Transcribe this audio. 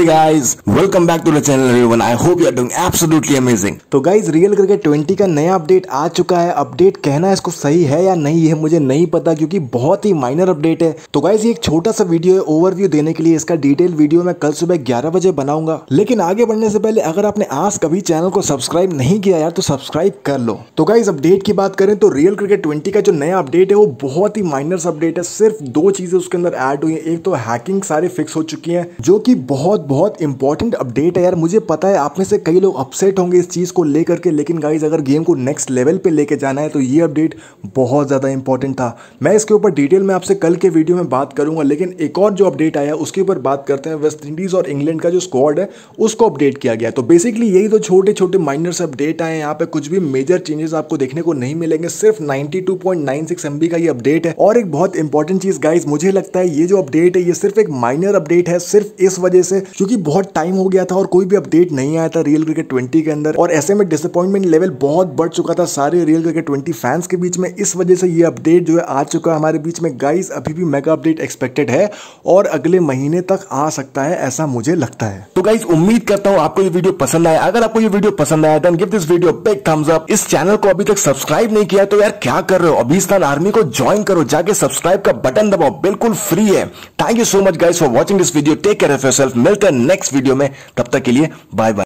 guys, welcome back to the channel everyone. I hope you are doing absolutely amazing. तो guys real cricket 20 का नया update आ चुका है। Update कहना इसको सही है या नहीं है मुझे नहीं पता, क्योंकि बहुत ही माइनर अपडेट है। तो गाइज ये एक छोटा सा वीडियो है ओवरव्यू देने के लिए। इसका डिटेल वीडियो मैं कल सुबह 11 बजे बनाऊंगा। लेकिन आगे बढ़ने से पहले अगर आपने आज कभी चैनल को सब्सक्राइब नहीं किया यार तो सब्सक्राइब कर लो। तो गाइज अपडेट की बात करें तो रियल क्रिकेट 20 का जो नया अपडेट है वो बहुत ही माइनर अपडेट है। सिर्फ दो चीजें उसके अंदर ऐड हुई है। एक तो हैकिंग सारे फिक्स हो चुकी है, जो कि बहुत इंपॉर्टेंट अपडेट है यार। मुझे पता है आप में से कई लोग अपसेट होंगे इस चीज को लेकर के, लेकिन गाइज अगर गेम को नेक्स्ट लेवल पे लेके जाना है तो ये अपडेट बहुत ज्यादा इंपॉर्टेंट था। मैं इसके ऊपर डिटेल में आपसे कल के वीडियो में बात करूंगा, लेकिन एक और जो अपडेट आया उसके ऊपर बात करते हैं। वेस्ट इंडीज और इंग्लैंड का जो स्क्वाड है उसको अपडेट किया गया। तो बेसिकली यही तो छोटे छोटे माइनर से अपडेट आए हैं। यहाँ पे कुछ भी मेजर चेंजेस आपको देखने को नहीं मिलेंगे। सिर्फ 92.96 MB का ये अपडेट है। और एक बहुत इंपॉर्टेंट चीज गाइज, मुझे लगता है ये जो अपडेट है ये सिर्फ एक माइनर अपडेट है, सिर्फ इस वजह से क्योंकि बहुत टाइम हो गया था और कोई भी अपडेट नहीं आया था रियल क्रिकेट 20 के अंदर, और ऐसे में डिसअपॉइंटमेंट लेवल बहुत बढ़ चुका था सारे रियल क्रिकेट 20 फैंस के बीच में। इस वजह से ये अपडेट जो है आ चुका है हमारे बीच में। गाइस अभी भी मेगा अपडेट एक्सपेक्टेड है और अगले महीने तक आ सकता है, ऐसा मुझे लगता है। तो गाइस उम्मीद करता हूँ आपको ये वीडियो पसंद आया। अगर आपको ये वीडियो पसंद आया then give this video big thumbs up. इस चैनल को अभी तक सब्सक्राइब नहीं किया तो यार क्या कर रहे हो, अभिस्तान आर्मी को ज्वाइन करो, जाके सब्सक्राइब का बटन दबाओ, बिल्कुल फ्री है। Thank you so much guys for watching this video. Take care of yourself. मिलते हैं नेक्स्ट वीडियो में, तब तक के लिए बाय बाय।